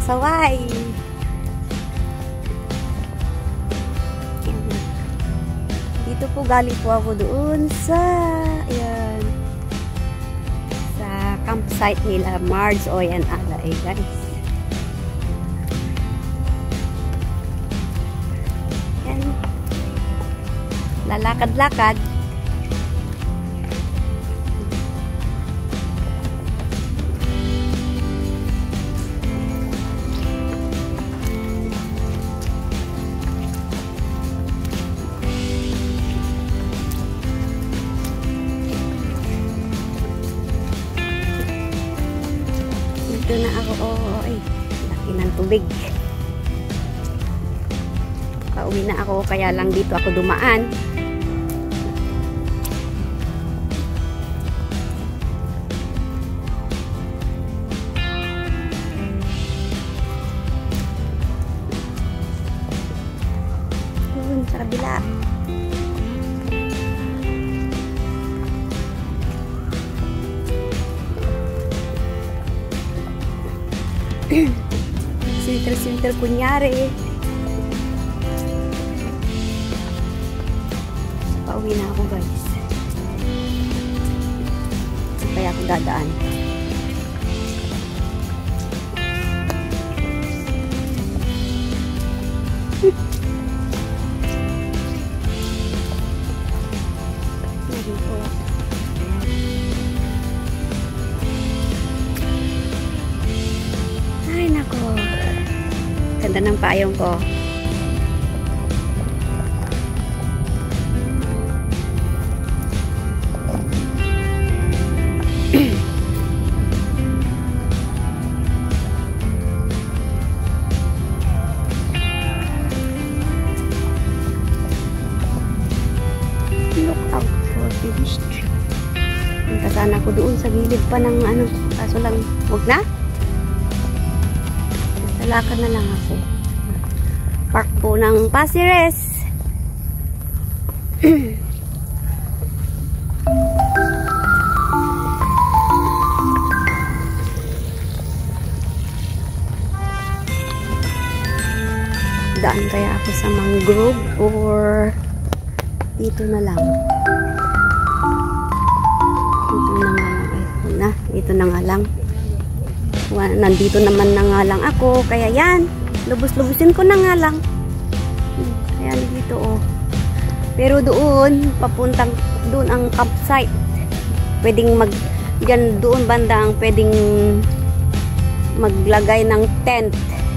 pasaway. Dito po galing po ako doon sa ayan, sa campsite nila Marge Oy and Ala guys. Yan. Lalakad-lakad. Dito na ako, ay, laki ng tubig. Pauwi na ako, kaya lang dito ako dumaan. Yun, sa kabila. Sinter kunyari. Pauwi na ako guys. Kaya ako dadaan. Ay nako. Ganda ng payong ko. Look out for finished. Punta sana ko doon sa gilid pa ng ano. Kaso lang, huwag na. Lakad na lang ako. Park po ng Pasires. Daan kaya ako sa mangrove or dito na lang. Dito na nga lang. Dito na nga lang. Nandito naman na nga lang ako, kaya yan, lubos-lubusin ko na nga lang. Ayan dito oh. Pero doon, papuntang doon ang campsite. Pwedeng dyan doon bandang pwedeng maglagay ng tent.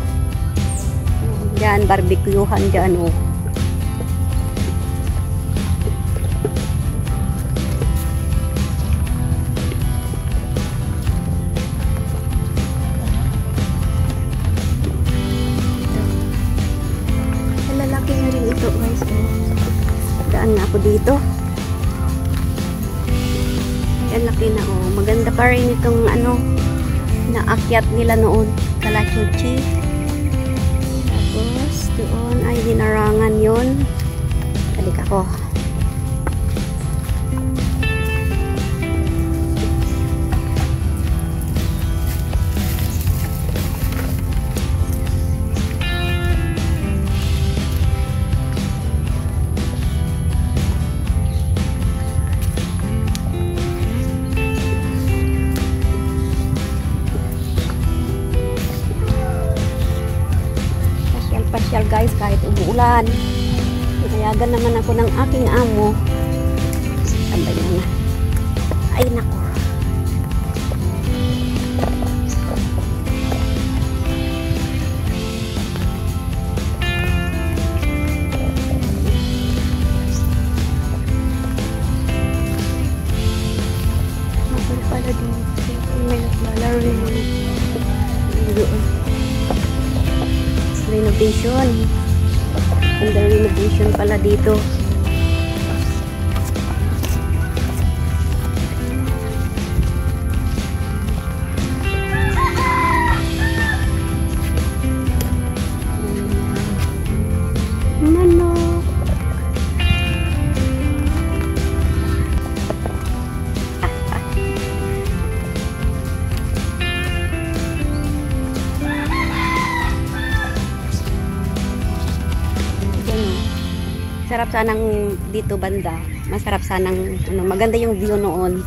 Dyan, barbecuehan dyan oh. Ito guys, daan na ako dito. Yan, laki na oh. Maganda pa rin itong ano naakyat nila noon, Kalachuchi. Tapos doon ay dinarangan yon. Balik ako. Pasyal guys, kahit umuulan. Pinayagan naman ako ng aking amo. Tambay na. Ay nako. Mabal pala dito. May naglalaro rin. Doon. Renovation. Under renovation pala dito. Manok. Masarap sanang dito banda. Masarap sanang ano, maganda yung view noon.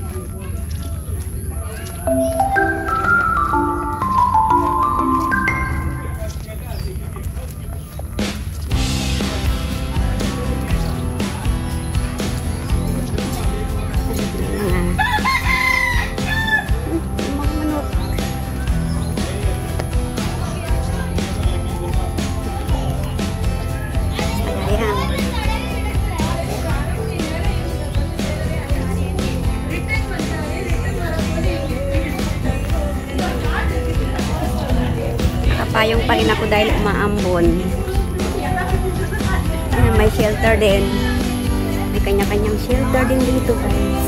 Payong pa rin ako dahil umaambon. Ayan, may shelter din. May kanya-kanyang shelter din dito, guys.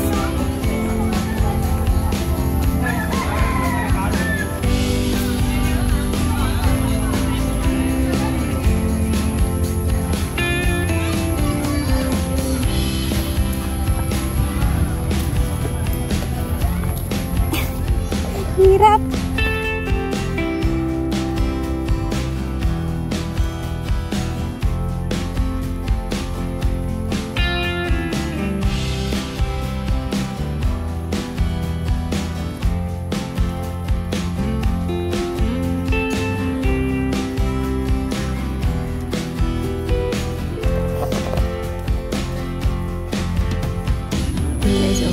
Hirap. Guys,